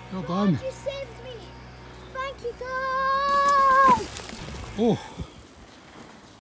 Well done. God, you saved me. Thank you, God. Oh.